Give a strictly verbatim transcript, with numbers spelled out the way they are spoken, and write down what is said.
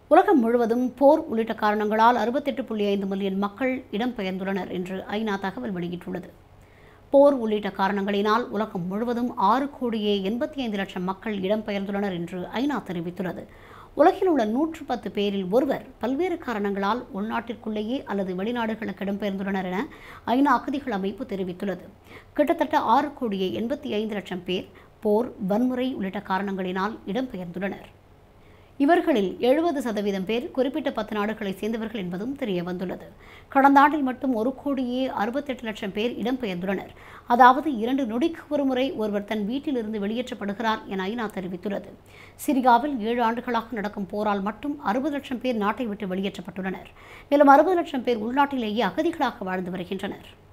உலகம் முழுவதும் போர் உள்ளிட்ட காரணங்களால் அறுபத்தெட்டு புள்ளி ஐந்து மில்லியன் மக்கள் இடம்பெயர்ந்துள்ளனர் என்று ஐநா தகவல் வெளியிட்டுள்ளது. போர் உள்ளிட்ட காரணங்களினால் உலகம் முழுவதும் ஆறு கோடியே எண்பத்தி ஐந்து லட்சம் மக்கள் இடம்பெயர்ந்துள்ளனர் என்று ஐநா தெரிவித்துள்ளது. உலகில் உள்ள நூற்று பத்து பேரில் ஒருவர் பல்வேறு காரணங்களால் உள்நாட்டிற்குள்ளேயே அல்லது வெளிநாடுகளுக்கு இடம்பெயர்ந்துள்ளனர் என ஐநா அகதிகள் அமைப்பு தெரிவித்துள்ளது. கிட்டத்தட்ட ஆறு கோடியே எண்பத்தி ஐந்து லட்சம் பேர் போர், வன்முறை உள்ளிட்ட காரணங்களினால் இடம்பெயர்ந்துள்ளனர். இவர்களில் எழுபது சதவீதம் பேர் குறிப்பிட்ட பத்து நாடுகளைச் சேர்ந்தவர்கள் என்பதும் தெரிய வந்துள்ளது. கடந்த ஆண்டில் மட்டும் ஒரு கோடியே அறுபத்தெட்டு லட்சம் பேர் இடம்பெயர்ந்துள்ளனர். அதாவது இரண்டு நொடிக்கு ஒருமுறை ஒருவர் தன் வீட்டிலிருந்து வெளியேற்றப்படுகிறார் என ஐநா தெரிவித்துள்ளது. சிரியாவில் ஏழு ஆண்டுகளாக நடக்கும் போரால் மட்டும் அறுபது லட்சம் பேர் நாட்டை விட்டு வெளியேற்றப்பட்டுள்ளனர். மேலும் அறுபது லட்சம் பேர் உள்நாட்டிலேயே அகதிகளாக வாழ்ந்து வருகின்றனர்.